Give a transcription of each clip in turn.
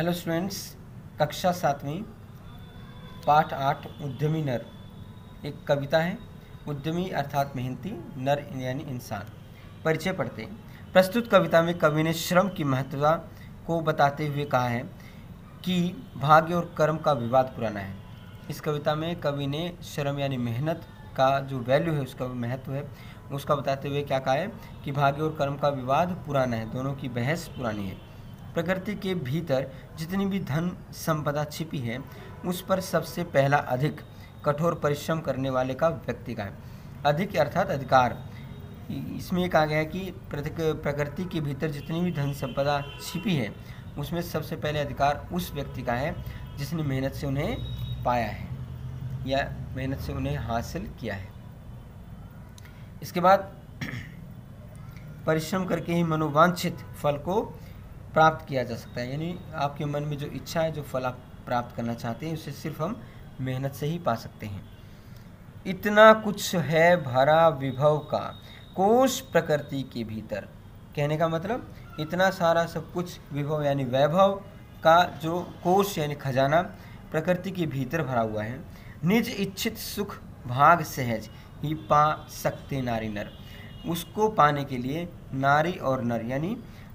Hello students, कक्षा 7वीं पाठ 8 उद्यमी नर एक कविता है। उद्यमी अर्थात मेहनती, नर यानी इंसान। परिचय पढ़ते हैं। प्रस्तुत कविता में कवि ने श्रम की महत्वता को बताते हुए कहा है कि भाग्य और कर्म का विवाद पुराना है। इस कविता में कवि ने श्रम यानी मेहनत का जो वैल्यू है, उसका महत्व है, उसका बताते हुए क्या कहा है कि भाग्य और कर्म का विवाद पुराना है, दोनों की बहस पुरानी है। प्रकृति के भीतर जितनी भी धन संपदा छिपी है, उस पर सबसे पहला अधिक कठोर परिश्रम करने वाले का व्यक्ति का है। अधिक अर्थात अधिकार। इसमें कहा गया है कि प्रकृति के भीतर जितनी भी धन संपदा छिपी है, उसमें सबसे पहले अधिकार उस व्यक्ति का है जिसने मेहनत से उन्हें पाया है या मेहनत से उन्हें हासिल किया है। इसके बाद परिश्रम करके ही मनोवांछित फल को प्राप्त किया जा सकता है। यानी आपके मन में जो इच्छा है, जो फल आप प्राप्त करना चाहते हैं, उसे सिर्फ हम मेहनत से ही पा सकते हैं। इतना कुछ है भरा विभव का कोश प्रकृति के भीतर। कहने का मतलब इतना सारा सब कुछ विभव यानी वैभव का जो कोश यानी खजाना प्रकृति के भीतर भरा हुआ है। निज इच्छित सुख भाग सहज ही पा सकते नारी नर। उसको पाने के लिए नारी और नर यानी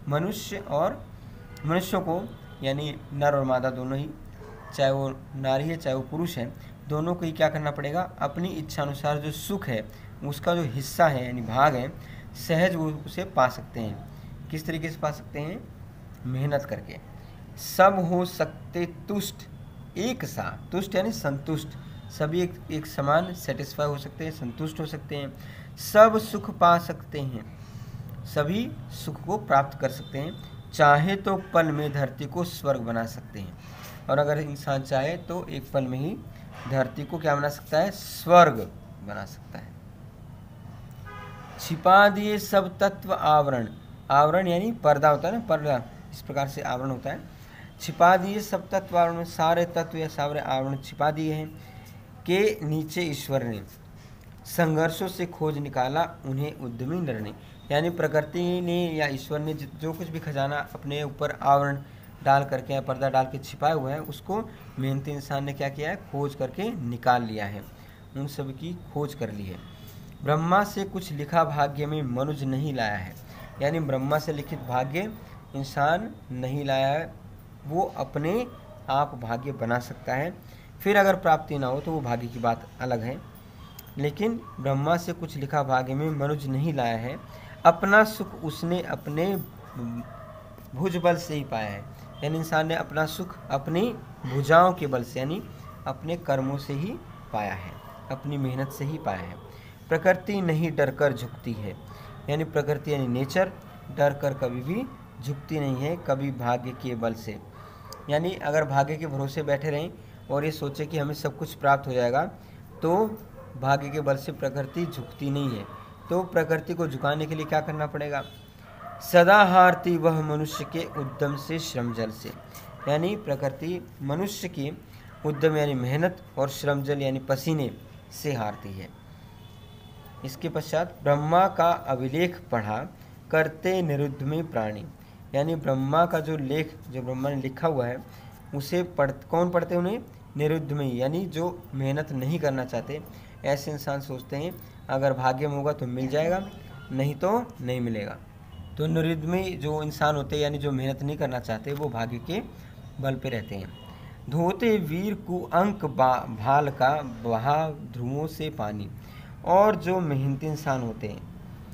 मनुष्यों को यानी नर और मादा दोनों ही, चाहे वो नारी है चाहे वो पुरुष है, दोनों को ही क्या करना पड़ेगा, अपनी इच्छा अनुसार जो सुख है उसका जो हिस्सा है यानी भाग है, सहज वो उसे पा सकते हैं। किस तरीके से पा सकते हैं? मेहनत करके। सब हो सकते तुष्ट एक सा। तुष्ट यानी संतुष्ट, सभी एक समान सेटिस्फाई हो सकते हैं, संतुष्ट हो सकते हैं। सब सुख पा सकते हैं, सभी सुख को प्राप्त कर सकते हैं। चाहे तो पल में धरती को स्वर्ग बना सकते हैं, और अगर इंसान चाहे तो एक पल में ही धरती को क्या बना सकता है? स्वर्ग बना सकता है। छिपा दिए सब तत्व आवरण। आवरण यानी पर्दा होता है ना, पर्दा, इस प्रकार से आवरण होता है। छिपा दिए सब तत्व आवरण, सारे तत्व या सारे आवरण छिपा दिए हैं। के नीचे ईश्वर ने संघर्षों से खोज निकाला उन्हें उद्यमी नर ने। यानी प्रकृति ने या ईश्वर ने जो कुछ भी खजाना अपने ऊपर आवरण डाल करके या पर्दा डाल के छिपाया हुआ है, उसको मेहनती इंसान ने क्या किया है? खोज करके निकाल लिया है, उन सब की खोज कर ली है। ब्रह्मा से कुछ लिखा भाग्य में मनुज नहीं लाया है। यानी ब्रह्मा से लिखित भाग्य इंसान नहीं लाया है, वो अपने आप भाग्य बना सकता है। फिर अगर प्राप्ति ना हो तो वो भाग्य की बात अलग है, लेकिन ब्रह्मा से कुछ लिखा भाग्य में मनुज नहीं लाया है। अपना सुख उसने अपने भुज बल से ही पाया है। यानी इंसान ने अपना सुख अपनी भुजाओं के बल से यानी अपने कर्मों से ही पाया है, अपनी मेहनत से ही पाया है। प्रकृति नहीं डरकर झुकती है। यानी प्रकृति यानी नेचर डरकर कभी भी झुकती नहीं है, कभी भाग्य के बल से। यानी अगर भाग्य के भरोसे बैठे रहें और ये सोचे कि हमें सब कुछ प्राप्त हो जाएगा, तो भाग्य के बल से प्रकृति झुकती नहीं है। तो प्रकृति को झुकाने के लिए क्या करना पड़ेगा? सदा हारती वह मनुष्य के उद्यम से श्रम जल से। यानी प्रकृति मनुष्य की उद्यम यानी मेहनत और श्रम जल यानी पसीने से हारती है। इसके पश्चात ब्रह्मा का अभिलेख पढ़ा करते निरुद्ध में प्राणी। यानी ब्रह्मा का जो लेख, जो ब्रह्मा ने लिखा हुआ है, उसे कौन पढ़ते? उन्हें निरुद्ध में, यानी जो मेहनत नहीं करना चाहते। ऐसे इंसान सोचते हैं अगर भाग्य में होगा तो मिल जाएगा, नहीं तो नहीं मिलेगा। तो निरुद्ध में जो इंसान होते हैं यानी जो मेहनत नहीं करना चाहते, वो भाग्य के बल पे रहते हैं। धोते वीर को अंक भाल का बहा ध्रुवों से पानी। और जो मेहनती इंसान होते हैं,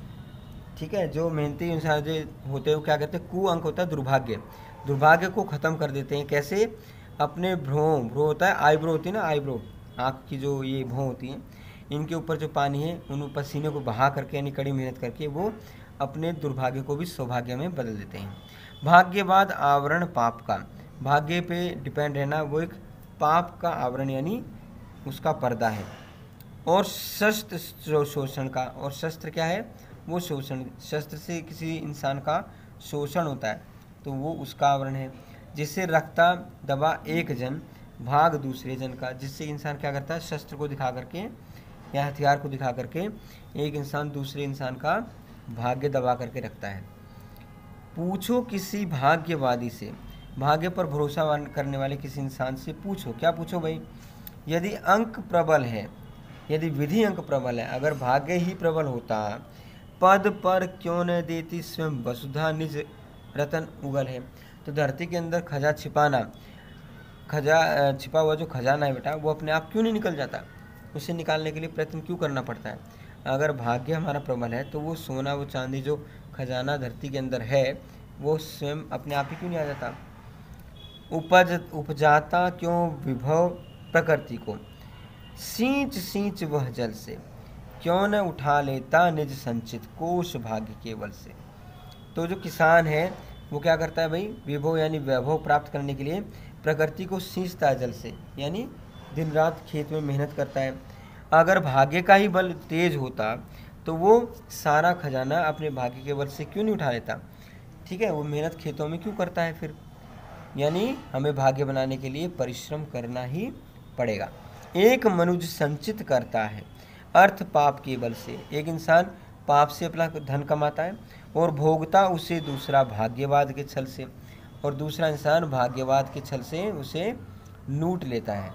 ठीक है, जो मेहनती इंसान जो होते हैं वो क्या कहते हैं? कुअंक होता है दुर्भाग्य, दुर्भाग्य को ख़त्म कर देते हैं। कैसे? अपने भ्रो होता है, आईब्रो होती है ना, आईब्रो, आँख की जो ये भौं होती हैं, इनके ऊपर जो पानी है, उन पसीने को बहा करके यानी कड़ी मेहनत करके वो अपने दुर्भाग्य को भी सौभाग्य में बदल देते हैं। भाग्यवाद आवरण पाप का। भाग्य पे डिपेंड रहना वो एक पाप का आवरण यानी उसका पर्दा है। और शस्त्र शोषण का, और शस्त्र क्या है? वो शोषण, शस्त्र से किसी इंसान का शोषण होता है तो वो उसका आवरण है। जिससे रखता दबा एक जन भाग दूसरे जन का। जिससे इंसान क्या करता है? शस्त्र को दिखा करके या हथियार को दिखा करके एक इंसान दूसरे इंसान का भाग्य दबा करके रखता है। पूछो किसी भाग्यवादी से भाग्य पर भरोसा करने वाले किसी इंसान से पूछो। क्या पूछो भाई? यदि अंक प्रबल है, यदि विधि अंक प्रबल है, अगर भाग्य ही प्रबल होता, पद पर क्यों न देती स्वयं वसुधा निज रतन उगल है। तो धरती के अंदर खजा छिपाना, छिपा हुआ जो खजाना है बेटा, वो अपने आप क्यों नहीं निकल जाता? उसे निकालने के लिए प्रयत्न क्यों करना पड़ता है? अगर भाग्य हमारा प्रबल है तो वो सोना, वो चांदी, जो खजाना धरती के अंदर है, वो स्वयं अपने आप ही क्यों नहीं आ जाता? उपजाता क्यों विभव प्रकृति को, सींच सींच वह जल से, क्यों न उठा लेता निज संचित कोश भाग्य केवल से। तो जो किसान है वो क्या करता है भाई? विभव यानी वैभव प्राप्त करने के लिए प्रकृति को सींचता है जल से, यानी दिन रात खेत में मेहनत करता है। अगर भाग्य का ही बल तेज होता तो वो सारा खजाना अपने भाग्य के बल से क्यों नहीं उठा लेता? ठीक है, वो मेहनत खेतों में क्यों करता है फिर? यानी हमें भाग्य बनाने के लिए परिश्रम करना ही पड़ेगा। एक मनुष्य संचित करता है अर्थ पाप के बल से। एक इंसान पाप से अपना धन कमाता है और भोगता उसे दूसरा भाग्यवाद के छल से, और दूसरा इंसान भाग्यवाद के छल से उसे लूट लेता है।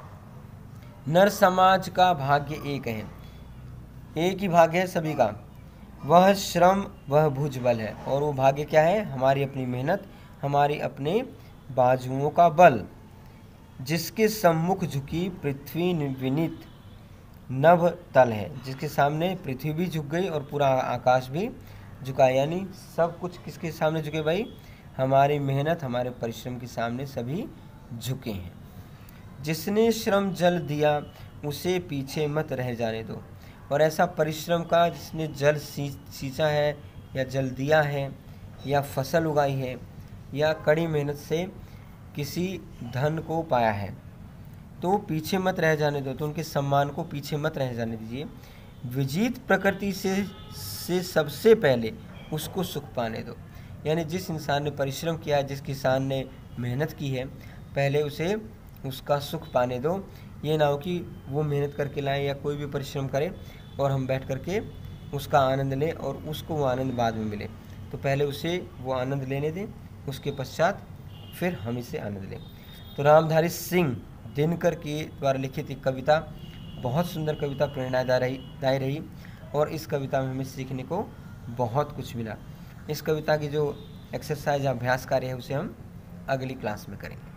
नर समाज का भाग्य एक है, एक ही भाग्य है सभी का, वह श्रम, वह भुजबल है। और वो भाग्य क्या है? हमारी अपनी मेहनत, हमारी अपने बाजुओं का बल। जिसके सम्मुख झुकी पृथ्वी विनीत नभ तल है, जिसके सामने पृथ्वी भी झुक गई और पूरा आकाश भी झुका, यानी सब कुछ किसके सामने झुके भाई? हमारी मेहनत, हमारे परिश्रम के सामने सभी झुके हैं। जिसने श्रम जल दिया उसे पीछे मत रह जाने दो। और ऐसा परिश्रम का जिसने जल सींचा है या जल दिया है या फसल उगाई है या कड़ी मेहनत से किसी धन को पाया है, तो पीछे मत रह जाने दो, तो उनके सम्मान को पीछे मत रह जाने दीजिए। विजीत प्रकृति से सबसे पहले उसको सुख पाने दो। यानी जिस इंसान ने परिश्रम किया है, जिस किसान ने मेहनत की है, पहले उसे उसका सुख पाने दो। ये ना हो कि वो मेहनत करके लाए या कोई भी परिश्रम करे और हम बैठ करके उसका आनंद लें और उसको वो आनंद बाद में मिले। तो पहले उसे वो आनंद लेने दें, उसके पश्चात फिर हम इसे आनंद लें। तो रामधारी सिंह दिनकर के द्वारा लिखित एक कविता, बहुत सुंदर कविता, प्रेरणादायी रही और इस कविता में हमें सीखने को बहुत कुछ मिला। इस कविता की जो एक्सरसाइज, अभ्यास कार्य है, उसे हम अगली क्लास में करेंगे।